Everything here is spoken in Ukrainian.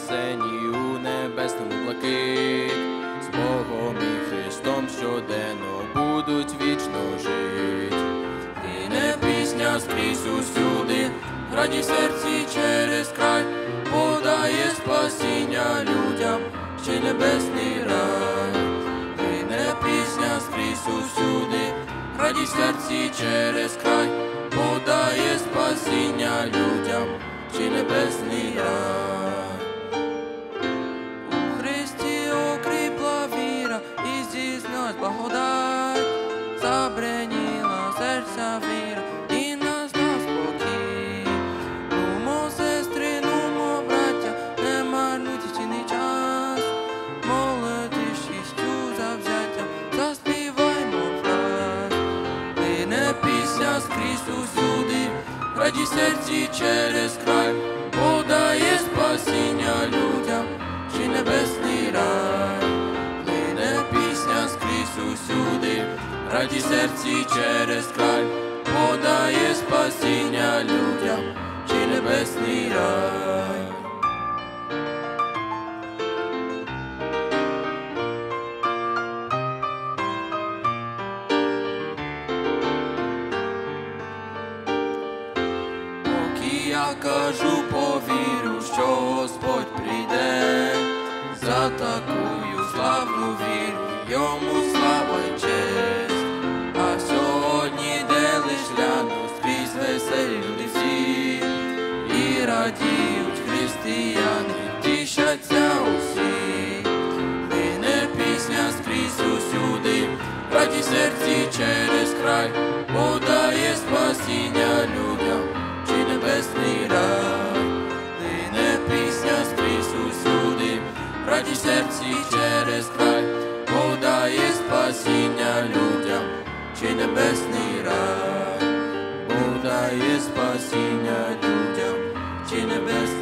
спасені у небесному блакит, з Богом і Христом щоденно будуть вічно жить. Лине пісня скрізь усюди, радість в серці через край, подає спасіння людям, ще небесний рай. Лине пісня скрізь усюди, радість в серці через край, подає спасіння людям, ще небесний рай. У Христі окріпла віра і здійснилась благодать, забреніла серця віра і настав спокій. Нумо, сестри, нумо, браття, не марнуйте цінний час, молодих шістю завзяття, заспіваймо враз. Лине пісня скрізь усюди, радість в серці через край, подає спасіння людям, ще небесний рай. Лине пісня скрізь усюди, радість в серці через край, подає спасіння людям, ще небесний рай. Я кажу, повірю, що Господь прийде, за такую славну віру, йому слава й честь. А сьогодні, де лиш гляну, скрізь веселі люди всі, і радіють християни, тішаться усі. Лине пісня скрізь усюди, радість в серці через край, подає спасіння людям, небесний рай. Лине пісня скрізь усюди, радість в серці через край, подає спасіння людям, чи небесний рай, подає спасіння людям, чи небесний рай.